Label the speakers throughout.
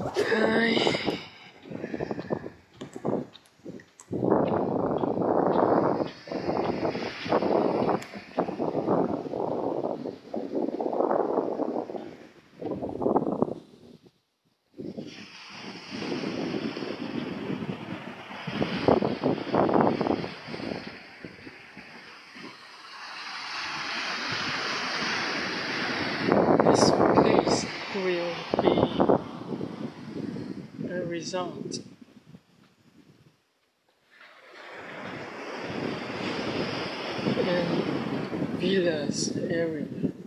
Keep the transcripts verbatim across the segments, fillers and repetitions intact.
Speaker 1: Hi. This place will be a resort. And villas area.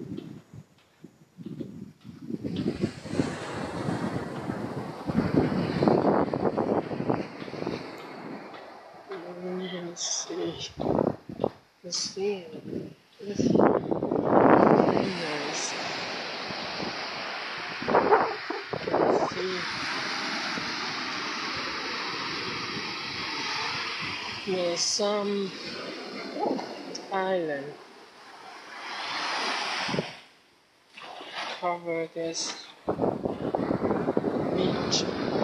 Speaker 1: Let's see. The scene is very nice. You can see there's some island cover this beach.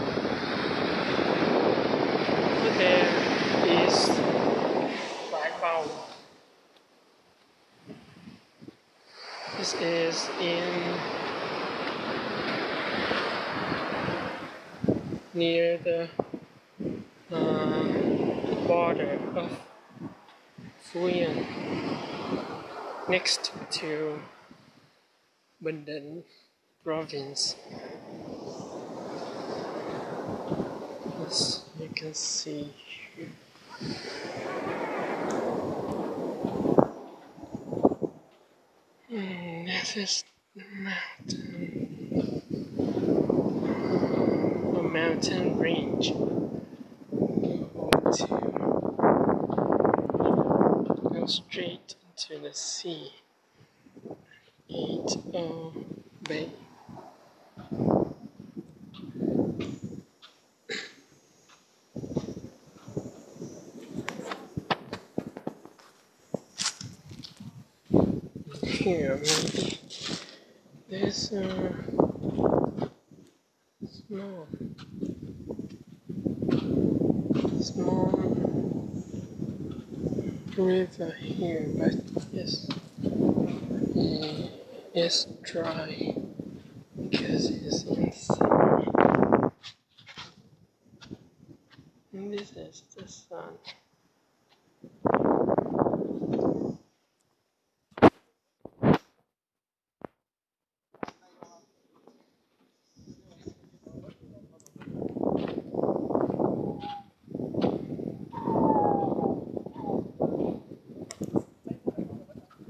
Speaker 1: Over there is Bãi Nồm. This is in near the uh, border of Phu Yên, next to Bình province. As you can see here. Hmm, this is the mountain, a mountain range. Go to go straight into the sea. Eight oh Bay. Here maybe there's a small small river here, but yes, it is dry because it's inside. And this is the sun.